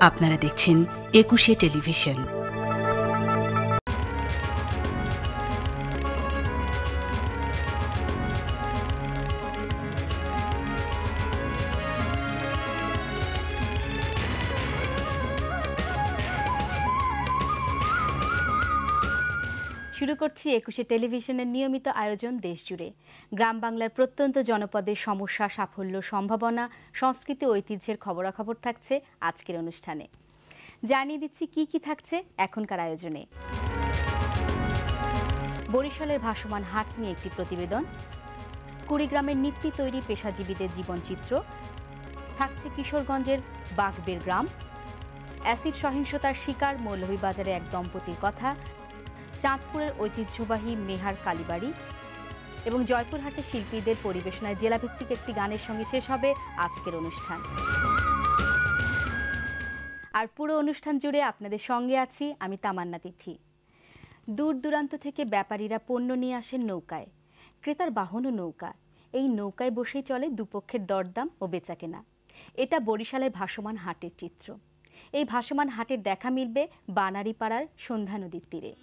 আপনারা দেখছেন একুশে টেলিভিশন। শুরু করছি একুশে টেলিভিশনের নিয়মিত আয়োজন দেশজুড়ে। গ্রাম বাংলার প্রত্যন্ত জনপদের সমস্যা, সাফল্য, সম্ভাবনা, সংস্কৃতি, ঐতিহ্যের খবরাখবর থাকছে আজকের অনুষ্ঠানে। জানিয়ে দিচ্ছি কি কি থাকছে এখনকার আয়োজনে। বরিশালের ভাসমান হাট নিয়ে একটি প্রতিবেদন, কুড়িগ্রামের নিত্যি তৈরি পেশাজীবীদের জীবনচিত্র, থাকছে কিশোরগঞ্জের বাঘবের গ্রাম, অ্যাসিড সহিংসতার শিকার মৌলভীবাজারে এক দম্পতির কথা, চাঁদপুরের ঐতিহ্যবাহী মেহার কালীবাড়ি এবং জয়পুরহাটের শিল্পীদের পরিবেশনায় জেলাভিত্তিক একটি গানের সঙ্গে শেষ হবে আজকের অনুষ্ঠান। আর পুরো অনুষ্ঠান জুড়ে আপনাদের সঙ্গে আছি আমি তামান্না তিথি। দূর দূরান্ত থেকে ব্যাপারীরা পণ্য নিয়ে আসেন নৌকায়, ক্রেতার বাহনও নৌকা। এই নৌকায় বসেই চলে দুপক্ষের দরদাম ও বেচাকেনা। এটা বরিশালের ভাসমান হাটের চিত্র। এই ভাসমান হাটের দেখা মিলবে বানারীপাড়ার সন্ধ্যা নদীর তীরে।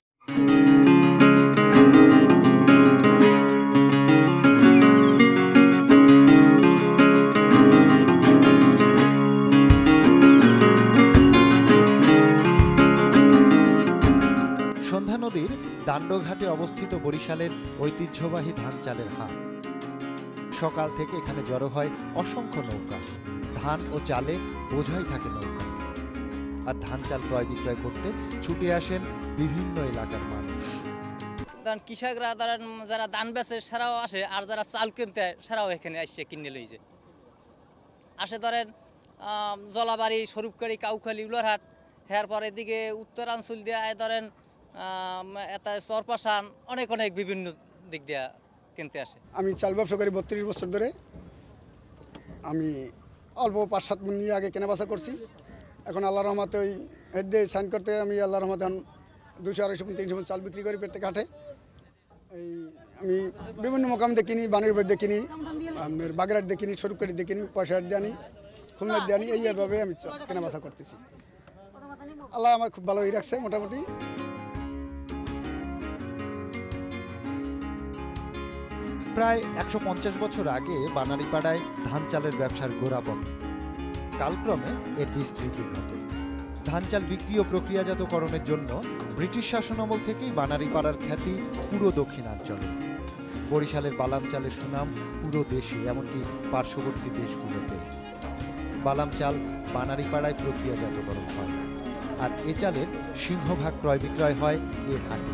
সন্ধ্যা নদীর দাণ্ডঘাটে অবস্থিত বরিশালের ঐতিহ্যবাহী ধান চালের হাট। সকাল থেকে এখানে জড়ো হয় অসংখ্য নৌকা। ধান ও চালে বোঝাই থাকে নৌকা। আর ধান চাল ক্রয় বিক্রয় করতে ছুটে আসেন বিভিন্ন এলাকার মানুষ। কৃষকরা যারা ধান বেচে সেরাও আসে, আর যারা চাল কিনতে সেরাও এখানে আসছে কিনে লইছে। আসে ধরেন জলাবাড়ি, স্বরূপকারী, কাউখালী, উলারহাট, এরপর এদিকে উত্তরাঞ্চল দিয়ে ধরেন এটা চরপাশান, অনেক অনেক বিভিন্ন দিক দিয়ে কিনতে আসে। আমি চাল ব্যবসা করি 32 বছর ধরে। আমি অল্প 5-7 মণ নিয়ে আগে কেনাবেচা করছি। এখন আল্লাহর রহমতে ওই হেড দিয়ে সাইন করতে আমি আল্লাহর রহমতে 200-250 মণ 300 মণ চাল বিক্রি করি প্রত্যেক হাটে। এই আমি বিভিন্ন মোকাম দিয়ে কিনি, বানিরবাড়ি দিয়ে কিনি, বাগেরহাট দিয়ে কিনি, স্বরূপকারী দিয়ে কিনি, পয়সাহাট দিয়ে আনি, খুলনার দিয়ে আনি। এইভাবে আমি কেনাবেচা করতেছি। আল্লাহ আমার খুব ভালোই রাখছে মোটামুটি। প্রায় 150 বছর আগে বানারীপাড়ায় ধান চালের ব্যবসার গোড়াপন। কালক্রমে এর বিস্তৃতি ঘটে। ধান চাল বিক্রি ও প্রক্রিয়াজাতকরণের জন্য ব্রিটিশ শাসনামল থেকেই বানারীপাড়ার খ্যাতি পুরো দক্ষিণাঞ্চলে। বরিশালের বালাম চালের সুনাম পুরো দেশে, এমনকি পার্শ্ববর্তী দেশগুলোতে। বালাম চাল বানারীপাড়ায় প্রক্রিয়াজাতকরণ হয়, আর এ চালের সিংহভাগ ক্রয় বিক্রয় হয় এ হাটে।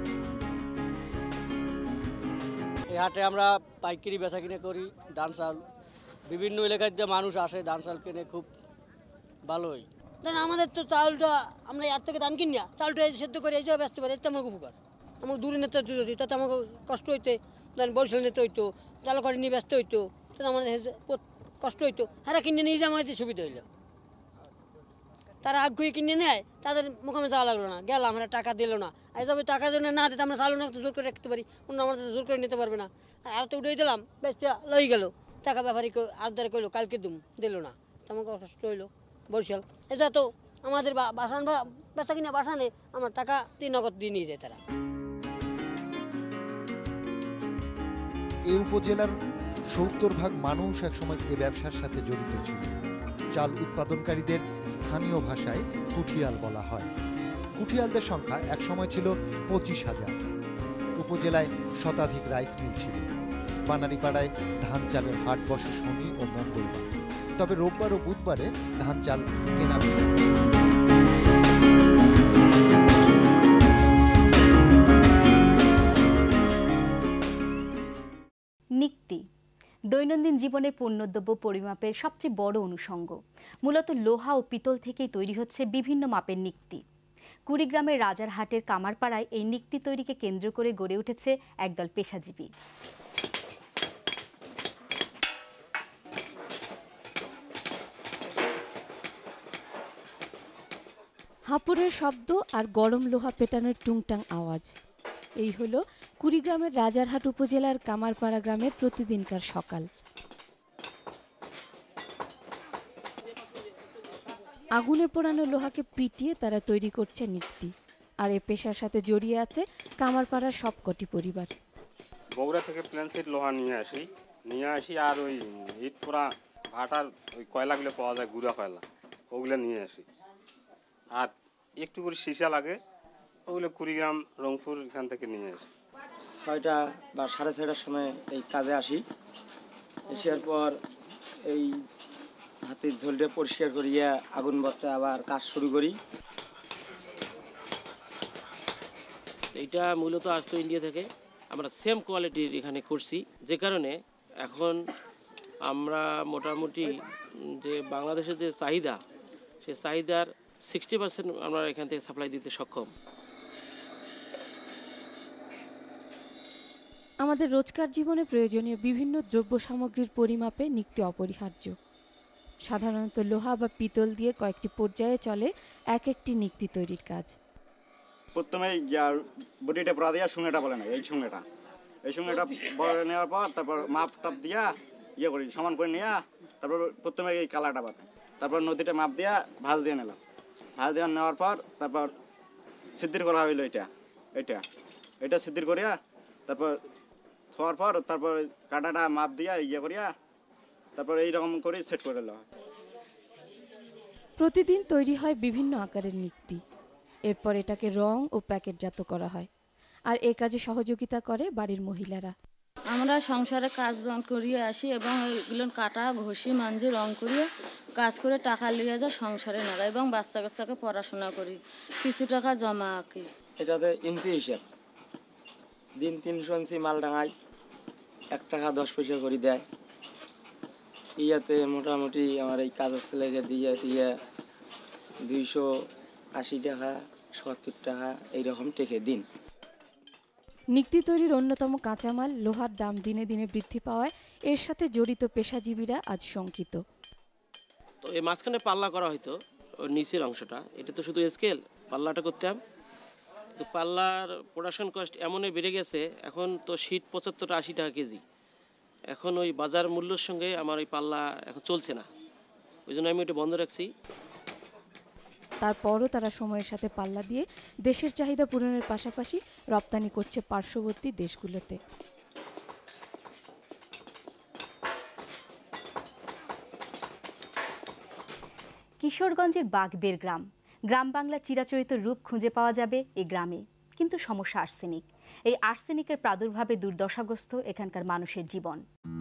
এই হাটে আমরা পাইকারি বেচা কিনে করি ধান চাল। বিভিন্ন এলাকার যে মানুষ আসে ধান চাল কিনে, খুব ভালোই। আমাদের তো চাউলটা আমরা এর থেকে ধান কিনি না, চাউলটা সেদ্ধ করে এই যে ব্যস্ত পারি, এতে আমাকে উপকার। আমাকে দূরে নিতে যদি তাতে আমাকে কষ্ট হইতে, ধরেন বরিশাল নিতে হইতো, চাল করে নিয়ে ব্যস্ত হইতো, তাতে আমাদের কষ্ট হইতো। হারা কিনে নিয়ে যে আমাদের সুবিধা হইলো। তারা আগ্রহী কিনে নেয়, তাদের মোকামে যাওয়া লাগলো না, গেলাম আমরা টাকা দিল না। আর তবে টাকা জন্য না দিতে আমরা চালু না জোর করে রাখতে পারি, অন্য আমাদের জোর করে নিতে পারবে না। আর তো উঠেই দিলাম, বেশ লই গেল টাকা, ব্যাপারী আবদার করলো কালকে দুম দিল না, আমাকে কষ্ট হইলো। বরিশাল এটা তো আমাদের বাসান বা বেচা কিনা বাসানে আমার টাকা নগদ দিয়ে নিয়ে যায় তারা। এই উপজেলার 70% মানুষ একসময় এ ব্যবসার সাথে জড়িত ছিল। চাল উৎপাদনকারীদের স্থানীয় ভাষায় কুঠিয়াল বলা হয়। কুঠিয়ালদের সংখ্যা একসময় ছিল 25,000। উপজেলায় শতাধিক রাইস মিল ছিল। বানারীপাড়ায় ধান চালের হাট বসে শনি ও মঙ্গলবার, তবে রোববার ও বুধবারে ধান চাল কেনা বেচা। নিক্তি দৈনন্দিন জীবনে পণ্যদ্রব্য পরিমাপের সবচেয়ে বড় অনুষঙ্গ। মূলত লোহা ও পিতল থেকেই তৈরি হচ্ছে বিভিন্ন মাপের নিক্তি। কুড়িগ্রামের রাজারহাটের কামারপাড়ায় এই নিক্তি তৈরিকে কেন্দ্র করে গড়ে উঠেছে একদল পেশাজীবী। হাঁপুরের শব্দ আর গরম লোহা পেটানোর টুংটাং আওয়াজ, এই হলো কুড়িগ্রামের রাজারহাট উপজেলার কামারপাড়া গ্রামের প্রতিদিনকার সকাল। আগুনে পোড়ানো লোহাকে পিটিয়ে তারা তৈরি করছে নিক্তি। আর এ পেশার সাথে জড়িয়ে আছে কামারপাড়ার সবকটি পরিবার। বগুড়া থেকে প্লেন সিট লোহা নিয়ে আসি আর ওই ইট পোড়া ভাটার ওই কয়লাগুলো পাওয়া যায়, গুঁড়া কয়লা, ওগুলো নিয়ে আসি। আর একটু করে সীসা লাগে, ওগুলো কুড়িগ্রাম রংপুর এখান থেকে নিয়ে আসি। 6টা বা 6:30টার সময় এই কাজে আসি। এসার পর এই হাতের ঝোলটা পরিষ্কার করিয়া আগুন বর্তে আবার কাজ শুরু করি। এইটা মূলত আসতো ইন্ডিয়া থেকে, আমরা সেম কোয়ালিটির এখানে করছি, যে কারণে এখন আমরা মোটামুটি যে বাংলাদেশের যে চাহিদা, সে চাহিদার 60% আমরা এখান থেকে সাপ্লাই দিতে সক্ষম। আমাদের রোজকার জীবনে প্রয়োজনীয় বিভিন্ন দ্রব্য সামগ্রীর পরিমাপে নিক্তি অপরিহার্য। সাধারণত লোহা বা পিতল দিয়ে কয়েকটি পর্যায়ে চলে এক একটি নিক্তি তৈরির কাজ। প্রথমে বডিটা পড়া দিয়া সুঙ্গেটা বলে না, এই সুঙ্গেটা বলে নেওয়ার পর তারপর মাপ টাপ দিয়া ইয়ে করি, সমান করে নিয়ে তারপর প্রথমে এই কালারটা বাঁধে, তারপর নদীটা মাপ দিয়া ভাঁজ দিয়ে নিলাম। ভাঁজ দিয়ে নেওয়ার পর তারপর সিদ্ধির করা হইলো এটা সিদ্ধির করিয়া তারপর থোয়ার পর তারপর কাটাটা মাপ দিয়া ইয়ে করিয়া তারপর এইরকম করে সেট করে দেওয়া হয়। প্রতিদিন তৈরি হয় বিভিন্ন আকারের নিক্তি। এরপর এটাকে রং ও প্যাকেটজাত করা হয়। আর এ কাজে সহযোগিতা করে বাড়ির মহিলারা। আমরা সংসারে কাজ করিয়ে আসি এবং এগুলো কাটা ঘষি মাঞ্জি রং করিয়ে কাজ করে টাকা লিয়ে যা সংসারে নাগাই এবং বাচ্চা কাচ্চাকে পড়াশোনা করি, কিছু টাকা জমা আঁকি। এটাতে ইঞ্চি হিসেব, দিন 300 ইঞ্চি মাল ডাঙাই 1 টাকা 10 পয়সা করে দেয়। ইয়াতে মোটামুটি আমার এই কাজের ছেলেকে দিয়ে 280 টাকা 70 টাকা এইরকম টেকে দিন। নিক্তি তৈরির অন্যতম কাঁচামাল লোহার দাম দিনে দিনে বৃদ্ধি পাওয়ায় এর সাথে জড়িত পেশাজীবীরা আজ শঙ্কিত। তো এই মাঝখানে পাল্লা করা হয়তো, ওর নিচের অংশটা, এটা তো শুধু স্কেল, পাল্লাটা করতাম। তো পাল্লার প্রোডাকশন কস্ট এমনই বেড়ে গেছে, এখন তো শীট 75-80 টাকা কেজি। এখন ওই বাজার মূল্যের সঙ্গে আমার ওই পাল্লা এখন চলছে না, ওই জন্য আমি এটা বন্ধ রাখছি। তারপরও তারা সময়ের সাথে পাল্লা দিয়ে দেশের চাহিদা পূরণের পাশাপাশি রপ্তানি করছে পার্শ্ববর্তী দেশগুলোতে। কিশোরগঞ্জের বাগবের গ্রাম বাংলা চিরাচরিত রূপ খুঁজে পাওয়া যাবে এই গ্রামে, কিন্তু সমস্যা আর্সেনিক। এই আর্সেনিকের প্রাদুর্ভাবে দুর্দশাগ্রস্ত এখানকার মানুষের জীবন।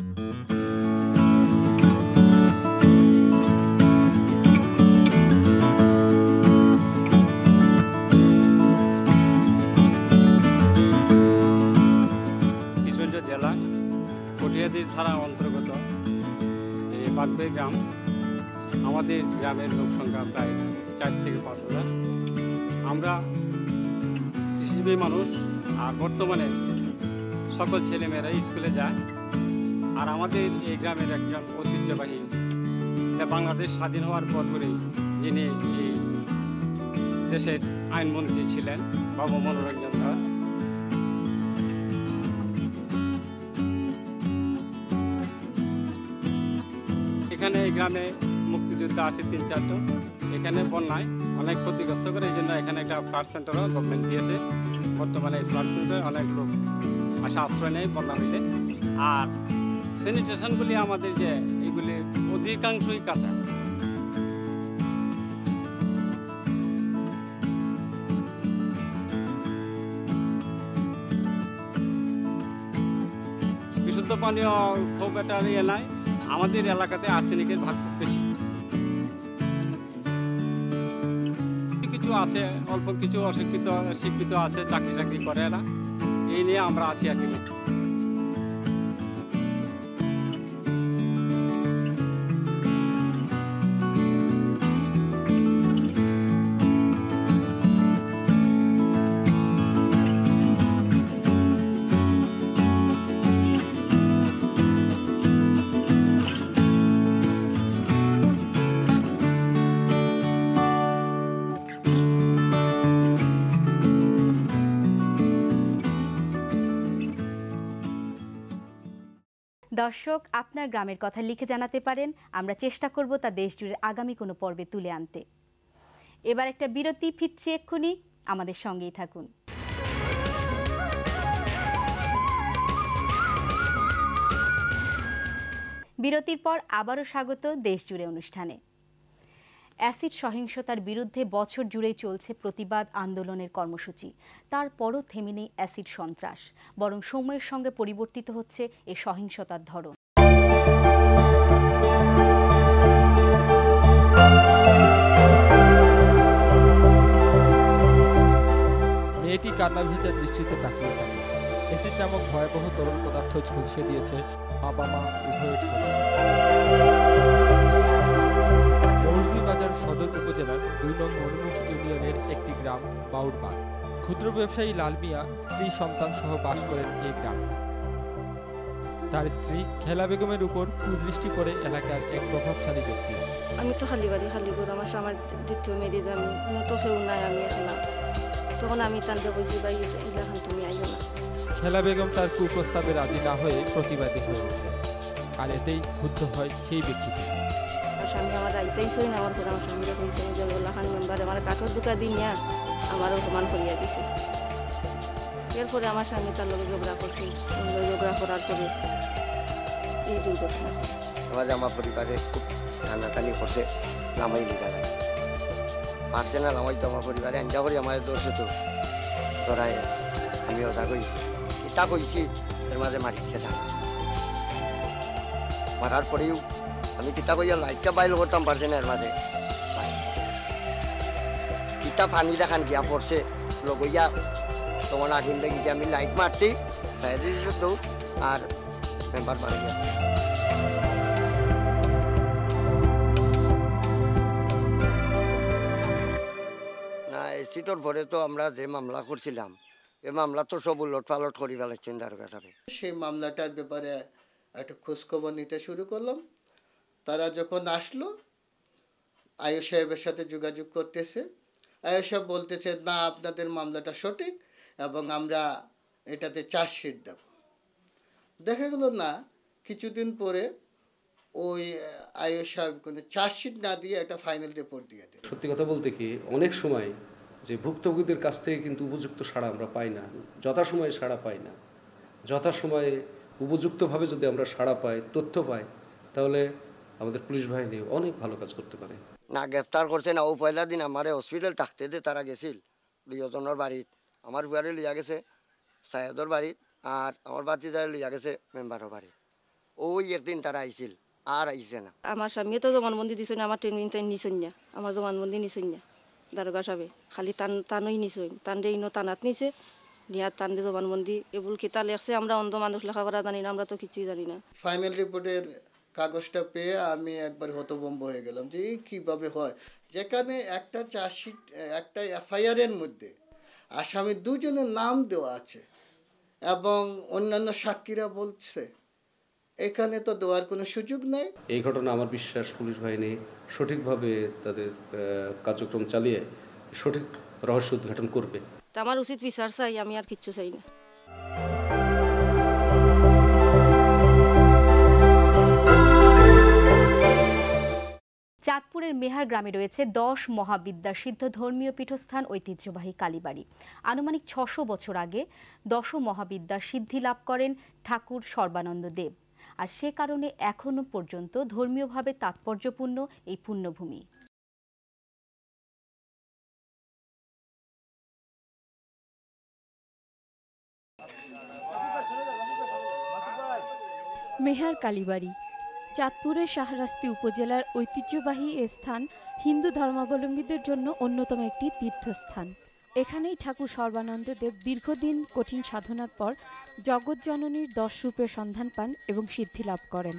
কিশোরগঞ্জ জেলা কটিয়াদি থানার অন্তর্গত এই বাগবে গ্রাম। আমাদের গ্রামের লোক সংখ্যা প্রায় 4 থেকে 5 হাজার। আমরা কৃষিজীবী মানুষ, আর বর্তমানে সকল ছেলেমেয়েরা স্কুলে যায়। আর আমাদের এই গ্রামের একজন ঐতিহ্যবাহী, বাংলাদেশ স্বাধীন হওয়ার পরপরই যিনি এই দেশের আইনমন্ত্রী ছিলেন, বাবু মনোরঞ্জন দাস। এখানে এই গ্রামে মুক্তিযুদ্ধ আছে 3-4টা। এখানে বন্যায় অনেক ক্ষতিগ্রস্ত করে, এই জন্য এখানে একটা ফ্লাড সেন্টারও গভর্নমেন্ট দিয়েছে। বর্তমানে এই ফ্লাড সেন্টারে অনেক লোক আসা আশ্রয় নেয় বন্যা হইলে। আর স্যানিটেশনগুলি আমাদের যে এইগুলি অধিকাংশই কাঁচা। বিশুদ্ধ পানীয় খুব একটা ইয়ে নাই। আমাদের এলাকাতে আর্সেনিকের ভাগ খুব বেশি। কিছু আছে, অল্প কিছু শিক্ষিত আছে, চাকরি করে এরা। এই নিয়ে আমরা আছি আর কি। দর্শক, আপনার গ্রামের কথা লিখে জানাতে পারেন। আমরা চেষ্টা করব তা দেশ জুড়ে আগামী কোনো পর্বে তুলে আনতে। এবার একটা বিরতি, ফিরছি এক্ষুনি, আমাদের সঙ্গেই থাকুন। বিরতির পর আবারও স্বাগত দেশজুড়ে অনুষ্ঠানে। অ্যাসিড সহিংসতার বিরুদ্ধে বছর জুড়েই চলছে প্রতিবাদ আন্দোলনের কর্মসূচি। তারপরও থেমে নেই অ্যাসিড সন্ত্রাস, বরং সময়ের সঙ্গে পরিবর্তিত হচ্ছে এ সহিংসতার ধরন। মেয়েটি কান্না ভেজা দৃষ্টিতে তাকিয়ে থাকে। অ্যাসিড নামক ভয়াবহ তরল পদার্থ ঝলসে দিয়েছে বাবা মা উভয়ের শরীর। মৌলভীবাজার সদর উপজেলার 2 নং মনুমুখ ইউনিয়নের একটি গ্রাম বাউরবাগ। ক্ষুদ্র ব্যবসায়ী লাল মিয়া স্ত্রী সন্তান সহ বাস করেন এই গ্রামে। তার স্ত্রী খেলা বেগমের উপর কুদৃষ্টি করে এলাকার এক প্রভাবশালী ব্যক্তি। আমি তো খালি বাড়ি খালি করে আমার দ্বিতীয় মেরে আমি তো কেউ নাই, আমি একলা। তখন আমি তাকে বলছি ভাই এলাকান তুমি আইও না। খেলা বেগম তার কুপ্রস্তাবে রাজি না হয়ে প্রতিবাদী হয়ে ওঠে, আর এতেই ক্ষুব্ধ হয় সেই ব্যক্তিটি। স্বামী আমার রাইতেইছই না, আমার ঘরে আমার স্বামীরা কইছে যে এলাকান মেম্বার আমার কাঠের দুটা দিন নিয়ে আমারও সমান করিয়া দিছে। এরপরে আমার স্বামী তার লোক ঝগড়া করছে, ঝগড়া করার পরে এই দুর্ঘটনা। আমার পরিবারে খুব টানাটানি করছে, নামাই লিখা যায় পারছে না, নামাই তো আমার পরিবারে আঞ্জা করি আমার দোষে তো ধরায় আমি ওটা করি ইটা কইছি, এর মাঝে মারিছে না। মারার পরেও আমি কিতা কইয়া লাইটটা বাইল করতাম পারছে না, এর মাঝে কিতা পানি দেখান গিয়া পড়ছে লগইয়া তোমার আগুন লেগেছে। আমি লাইট মারছি দৌড় আর মেম্বার মারা গিয়া। না এসিটোর পরে তো আমরা যে মামলা করছিলাম, এই মামলা তো সব উলট পালট করি ফেলেছেন দারোগা সাহেব। সেই মামলাটার ব্যাপারে একটা খোঁজখবর নিতে শুরু করলাম। তারা যখন আসলো, আয়ু সাহেবের সাথে যোগাযোগ করতেছে। আয়ু সাহেব বলতেছে না আপনাদের মামলাটা সঠিক এবং আমরা এটাতে চার্জশিট দেব। দেখা গেল না কিছুদিন পরে ওই আয়ু সাহেব কোনো চার্জশিট না দিয়ে একটা ফাইনাল রিপোর্ট দিয়ে দেয়। সত্যি কথা বলতে কি অনেক সময় যে ভুক্তভোগীদের কাছ থেকে কিন্তু উপযুক্ত সাড়া আমরা পাই না, যথাসময়ে সাড়া পাই না। যথাসময়ে উপযুক্তভাবে যদি আমরা সাড়া পাই, তথ্য পাই, তাহলে আমাদের পুলিশ বাহিনী অনেক ভালো কাজ করতে পারে। না গ্রেফতার করছে না, ও পয়লা দিন আমার হসপিটাল থাকতে দে তারা গেছিল দুজনের বাড়িত। আমার বুয়ারে লইয়া গেছে সাহেদর বাড়িত, আর আমার বাতিদারে লইয়া গেছে মেম্বারের বাড়িত। ওই একদিন তারা আইছিল, আর আইছে না। আমার স্বামী তো জমানবন্দি দিছে না, আমার ট্রেনিং তাই নিছই না, আমার জমানবন্দি নিছই না দারোগা সাহেব। খালি টানই নিছই, টানলে ইনো টানাত নিছে, নিয়ার টানলে জমানবন্দি এগুলো কিতা লেখছে। আমরা অন্ধ মানুষ লেখাপড়া জানি না, আমরা তো কিছুই জানি না। ফাইনাল রিপোর্টের কাগজটা পেয়ে আমি একবার হতভম্ব হয়ে গেলাম যে কীভাবে হয়, যেখানে একটা চার্জশিট, একটা এফআইআরের মধ্যে আসামি দুজনের নাম দেওয়া আছে এবং অন্যান্য সাক্ষীরা বলছে, এখানে তো দেওয়ার কোনো সুযোগ নেই। এই ঘটনা আমার বিশ্বাস পুলিশ বাহিনী সঠিকভাবে তাদের কার্যক্রম চালিয়ে সঠিক রহস্য উদ্ঘাটন করবে। আমার উচিত বিচার চাই, আমি আর কিচ্ছু চাই না। চাঁদপুরের মেহার গ্রামে রয়েছে 10 মহাবিদ্যা সিদ্ধ ধর্মীয় পীঠস্থান ঐতিহ্যবাহী কালীবাড়ি। আনুমানিক 600 বছর আগে 10 মহাবিদ্যা সিদ্ধি লাভ করেন ঠাকুর সর্বানন্দ দেব, আর সে কারণে এখনো পর্যন্ত ধর্মীয়ভাবে তাৎপর্যপূর্ণ এই পুণ্যভূমি। মেহার কালীবাড়ি চাঁদপুরের শাহরাস্তি উপজেলার ঐতিহ্যবাহী এ স্থান হিন্দু ধর্মাবলম্বীদের জন্য অন্যতম একটি তীর্থস্থান। এখানেই ঠাকুর সর্বানন্দ দেব দীর্ঘদিন কঠিন সাধনার পর জগৎজননীর 10 রূপের সন্ধান পান এবং সিদ্ধি লাভ করেন।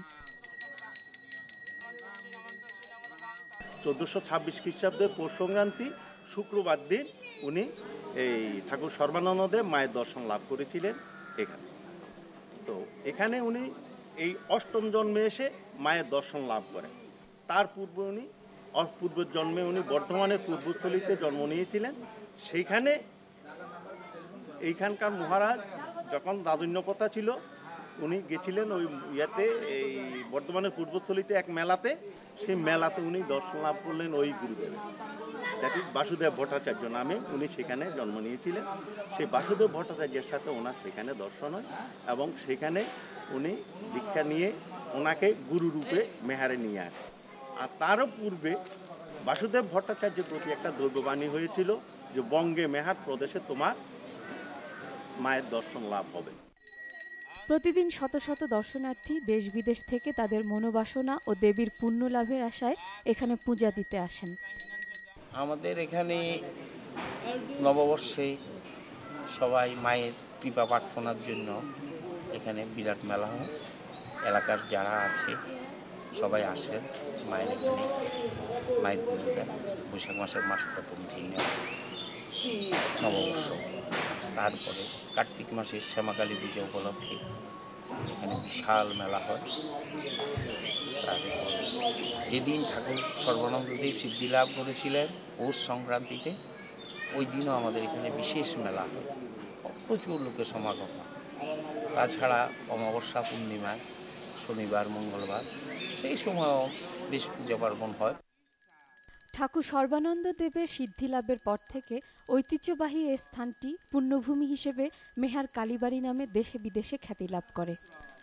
1426 খ্রিস্টাব্দে পৌষ সংক্রান্তি শুক্রবার দিন উনি এই ঠাকুর সর্বানন্দ দেব মায়ের দর্শন লাভ করেছিলেন এখানে। তো এখানে উনি এই 8ম জন্মে এসে মায়ের দর্শন লাভ করেন। তার পূর্বে উনি পূর্বের জন্মে উনি বর্ধমানের পূর্বস্থলীতে জন্ম নিয়েছিলেন। সেইখানে এইখানকার মহারাজ যখন রাজন্যপ্রথা ছিল, উনি গেছিলেন ওই ইয়েতে, এই বর্ধমানের পূর্বস্থলীতে এক মেলাতে। সেই মেলাতে উনি দর্শন লাভ করলেন ওই গুরুদেবের, দ্যাট ইজ বাসুদেব ভট্টাচার্য নামে উনি সেখানে জন্ম নিয়েছিলেন। সেই বাসুদেব ভট্টাচার্যের সাথে ওনার সেখানে দর্শন হয় এবং সেখানে উনি দীক্ষা নিয়ে ওনাকে গুরু রূপে মেহারে নিয়ে আসে। আর তারও পূর্বে বাসুদেব ভট্টাচার্যের প্রতি একটা দৈববাণী হয়েছিল যে বঙ্গে মেহার প্রদেশে তোমার মায়ের দর্শন লাভ হবে। প্রতিদিন শত শত দর্শনার্থী দেশ বিদেশ থেকে তাদের মনোবাসনা ও দেবীর পুণ্য লাভের আশায় এখানে পূজা দিতে আসেন। আমাদের এখানে নববর্ষে সবাই মায়ের কৃপা প্রার্থনার জন্য এখানে বিরাট মেলা হয়। এলাকার যারা আছে সবাই আসেন মায়ের এখানে মায়ের পুজো দেন। বৈশাখ মাসের মাস প্রথম দিন নববর্ষ, তারপরে কার্তিক মাসের শ্যামাকালী পূজা উপলক্ষে এখানে বিশাল মেলা হয়। তারপরে যেদিন ঠাকুর সর্বানন্দদেব সিদ্ধি লাভ করেছিলেন পৌষ সংক্রান্তিতে, ওই দিনও আমাদের এখানে বিশেষ মেলা হয়, প্রচুর লোকের সমাগম হয়। তাছাড়া অমাবস্যা, পূর্ণিমা, শনিবার, মঙ্গলবার সেই সময়ও বেশ পূজা পার্বণ হয়। ঠাকুর সর্বানন্দ দেবের সিদ্ধি লাভের পর থেকে ঐতিহ্যবাহী এই স্থানটি পুণ্যভূমি হিসেবে মেহার কালীবাড়ি নামে দেশে বিদেশে খ্যাতি লাভ করে।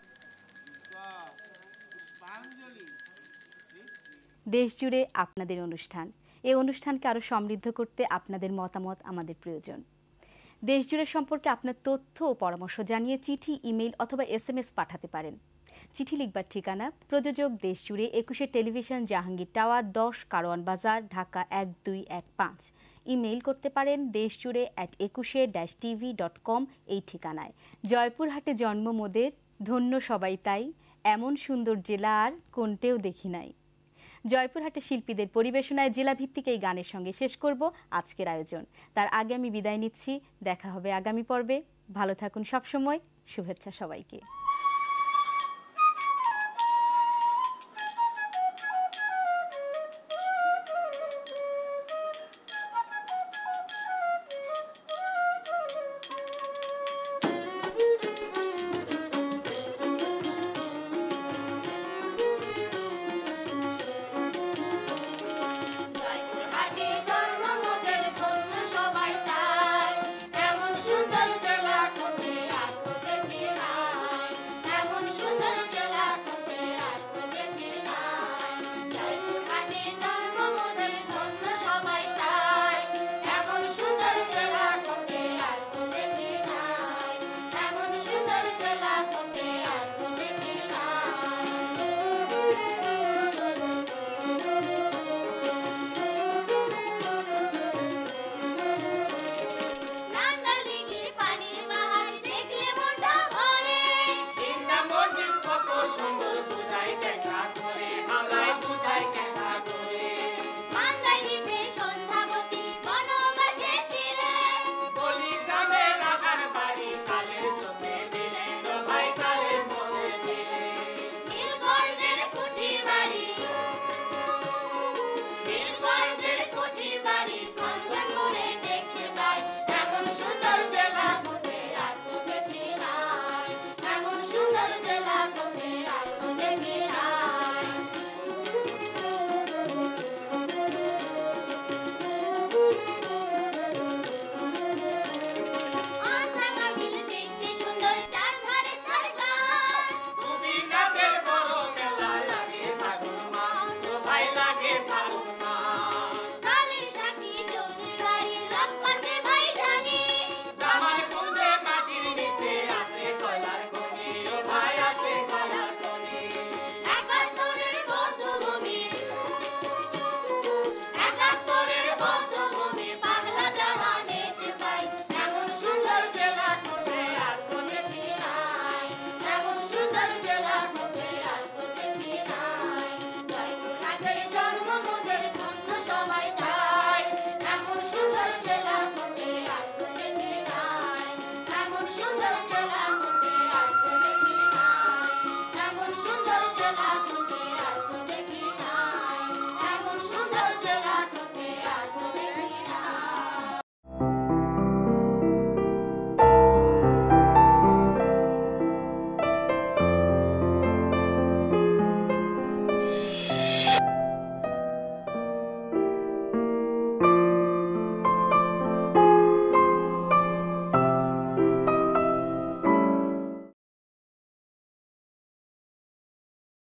দেশ জুড়ে আপনাদের অনুষ্ঠান, এই অনুষ্ঠানকে আরও সমৃদ্ধ করতে আপনাদের মতামত আমাদের প্রয়োজন। দেশ জুড়ে সম্পর্কে আপনার তথ্য ও পরামর্শ জানিয়ে চিঠি, ইমেইল অথবা SMS পাঠাতে পারেন। চিঠি লিখবার ঠিকানা প্রযোজক দেশ জুড়ে, 21 টেলিভিশন, জাহাঙ্গীর টাওয়ার, 10 কারওয়ান বাজার, ঢাকা 1215। ইমেইল করতে পারেন deshjure@21-tv.com এই ঠিকানায়। জয়পুরহাটে জন্ম মোদের, ধন্য সবাই তাই, এমন সুন্দর জেলা আর কোনটেও দেখি নাই। জয়পুরহাটের শিল্পীদের পরিবেশনায় জেলাভিত্তিক এই গানের সঙ্গে শেষ করব আজকের আয়োজন। তার আগে আমি বিদায় নিচ্ছি, দেখা হবে আগামী পর্বে। ভালো থাকুন সবসময়, শুভেচ্ছা সবাইকে।